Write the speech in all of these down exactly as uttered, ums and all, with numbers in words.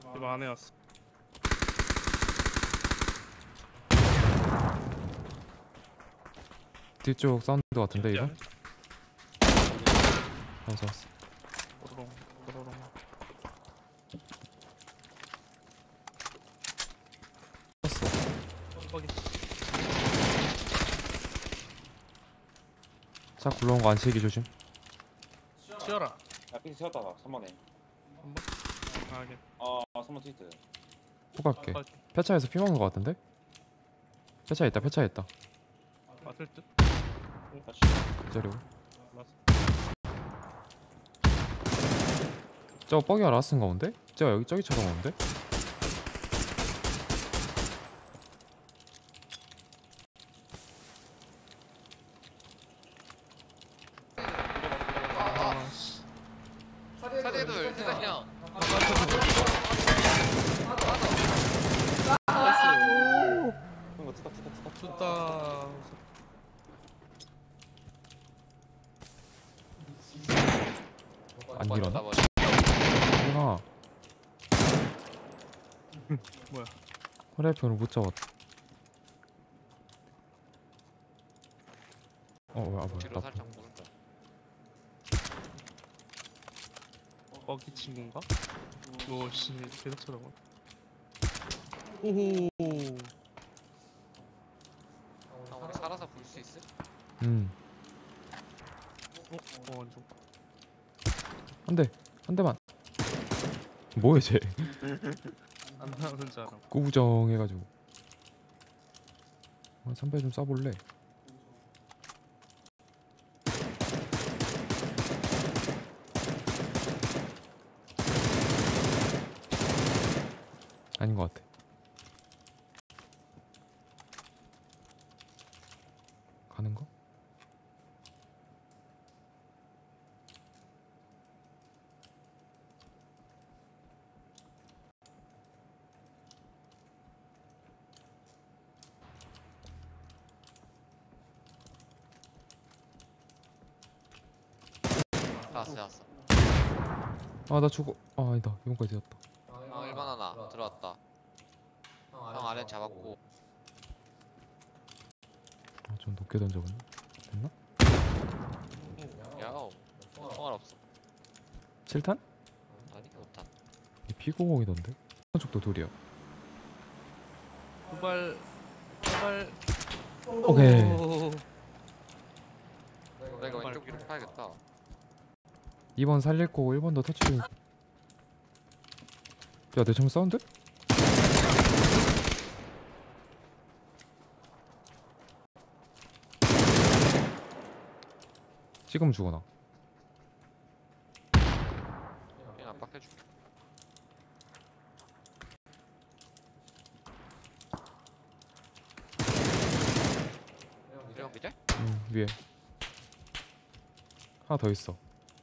집 안에 왔어. 뒤쪽 사운드 같은데 이거? 어서 왔어. 도로롱 도로롱. 거기. 차 굴러온 거 안 치기 조심. 치워라. 야 삐 세웠다 나 삼 번에. 한 번. 아 이게. 아 삼 번 트위트. 후 갈게. 아, 폐차에서 피 먹는 거 같은데? 폐차에 있다 폐차에 있다. 맞을 듯. 다시. 기다리고. 맞. 저거 뻐기가 라스인가 본데? 저거 여기 저기 쳐다보는데? 아 씨. 사대돌 세상이 형. 그런 거 트다 트다 트다. 좋다. 안 일어나? 버렸다, 하나. 뭐야? 화살표를 못 잡았다. 어, 왜, 아, 뭐야, 뒤로 나 살짝 보는다. 버기 친구인가? 오씨 계속 쳐다봐. 오호. 형 우리 살아서 볼 수 있어? 음, 어? 어 완전. 한 대, 한 대만. 뭐야, 쟤. 안 나오는 줄 알아. 꾸부정해가지고. 아, 삼배 좀 쏴볼래. 아닌 것 같아. 가는 거? 나왔어 나왔어. 아, 나 죽어. 아, 아니다. 이번까지 되었다. 형 일 번 하나 들어왔다. 형 아래 잡았고. 아, 좀 높게 던져봤네. 됐나? 야오. 총알 없어. 칠 탄? 아니 오 탄. 피구공이던데? 쪽도 둘이야. 두발 두발. 오케이. 오. 내가 왼쪽 위로 파야겠다. 이 번 살릴 거고 일 번도 터치. 야, 내 총 사운드? 지금 죽어나. 그냥 압박해줄게. 이형 미래? 응, 위에. 하나 더 있어.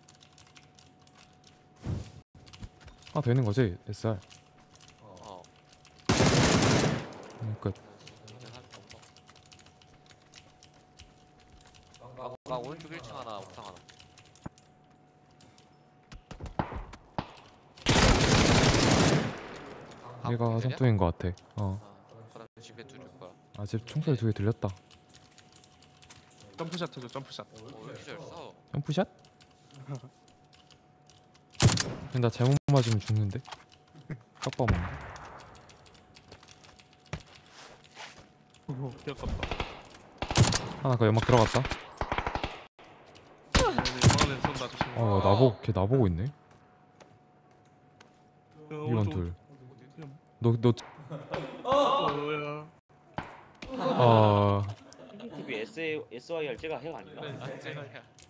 하나 더 있는 거지? 에스알. 어. 응, 끝. 나, 나 오른쪽 일 층 하나, 옥상 하나. 아, 얘가 기절이야? 삼뚱인 거 같아. 어. 아, 그럼 집에 둘일 거야. 아, 집 총소리 두 개 들렸다. 점프샷 해줘 점프샷. 오, 왜 이렇게 잘 써? 점프샷? 근데 나 잘못 맞으면 죽는데? 딱 봐먹네. 오 귀엽다. 하나 그 연막 들어갔다. 방 안에 쏜다 조심. 어, 나보, 걔 나보고 있네. 어, 이번 둘. 너, 너, 뭐야? 아, 티비 에스와이알 제가 해가 아닌가? 아, 제가야.